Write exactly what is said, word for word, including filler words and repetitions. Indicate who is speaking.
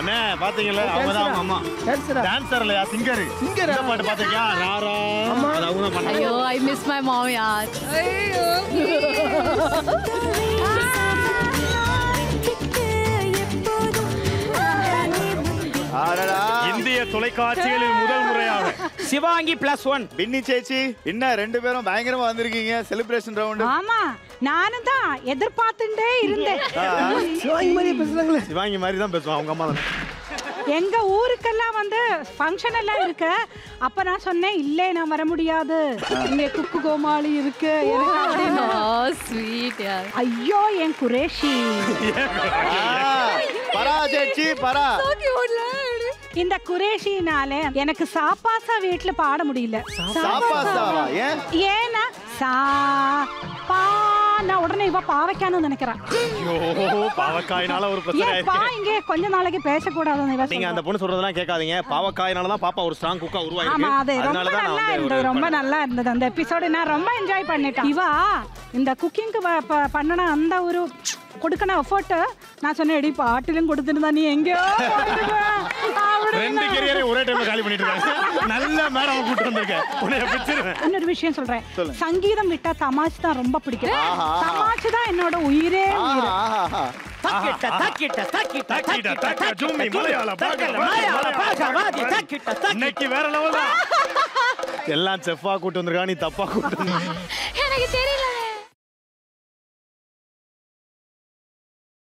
Speaker 1: அண்ணே பாத்தீங்களா அவங்கதான் அம்மா டான்சர் இல்லையா சிங்கர் சிங்கர் பாட்டு பாத்தீங்களா ராரா அது அவங்க தான் பண்ணாங்க.
Speaker 2: ஐயோ ஐ மிஸ் மை மாம் யார். ஐயோ
Speaker 1: இந்திய தொலைக்காட்சிகளில் முதல் முறையாக
Speaker 3: சிவாங்கி பிளஸ் ஒன்
Speaker 4: பின்னி சேச்சி என்ன ரெண்டு பேரும் பயங்கரமா வந்திருக்கீங்க செலிப்ரேஷன் ரவுண்ட்.
Speaker 5: ஆமா நானும் தான் எதிர்பார்த்துட்டே இருந்தேன்.
Speaker 3: சிவாங்கி மாதிரி பேசுறாங்களே.
Speaker 1: சிவாங்கி மாதிரி தான் பேசுவான் அவங்க அம்மா தான்.
Speaker 5: எங்க ஊருக்கெல்லாம் வந்து ஃபங்க்ஷன் எல்லாம் இருக்கு. அப்ப நான் சொன்னேன் இல்ல நான் வர முடியாது, இங்க குக்கு கோமாளி இருக்கு.
Speaker 2: ஸ்வீட் யார்.
Speaker 5: ஐயோ என் குரேஷி
Speaker 4: பரா சேச்சி பரா.
Speaker 5: இந்த குரேஷினால எனக்கு சாப்பாசா வீட்டுல பாட முடியல.
Speaker 4: சாப்பாசாவா? ஏன்?
Speaker 5: ஏன்னா சா பா நான் உடனே இவ பாவைக்கான்னு நினைக்கிறேன்.
Speaker 1: ஐயோ பாவக்காயினால ஒரு பிரச்சனை
Speaker 5: ஏன் பா இங்க கொஞ்ச நாளைக்கு பேசக்கூடாதுன்னு இவ.
Speaker 1: நீங்க அந்த பொண்ணு சொல்றதெல்லாம் கேட்காதீங்க. பாவக்காயினால தான் பாப்பா ஒரு ஸ்ட்ராங் குக்கா உருவாயிருக்கு.
Speaker 5: ஆமா அது ரொம்ப நல்லா இருந்தது, ரொம்ப நல்லா இருந்தது அந்த எபிசோட். நான் ரொம்ப என்ஜாய் பண்ணிட்டேன். இவா இந்த குக்கிங்க்கு பண்ணன அந்த ஒரு கொடுக்கன எஃபோர்ட் நான் சொன்னேன் எடி பாட்டிலும் கொடுத்துருந்தா நீ எங்கேயோ
Speaker 1: ரெண்டு கரியரை ஒரே டைம்ல காலி பண்ணிட்டு இருக்காங்க. நல்ல மேடம் கூட்டி வந்திருக்கேன். உன்னை பிடிச்சிருவேன்.
Speaker 5: இன்னொரு விஷயம் சொல்றேன், சங்கீதம் விட்டா தமாஷ் தான் ரொம்ப பிடிக்கும். தமாஷ் தான் என்னோட உயிரே உயிர்.
Speaker 3: தக்கிட்ட தக்கிட்ட தக்கிட்ட
Speaker 1: தக்கிட்ட தக்க ஜூமி மலையாள பாக்க மலையாள பாக்க வாதி தக்கிட்ட தக்கிட்ட இன்னைக்கு வேற லெவல் தான். எல்லாம் செஃப்பா கூட்டி வந்திருக்கா, நீ தப்பா கூட்டி வந்திருக்க.
Speaker 2: எனக்கு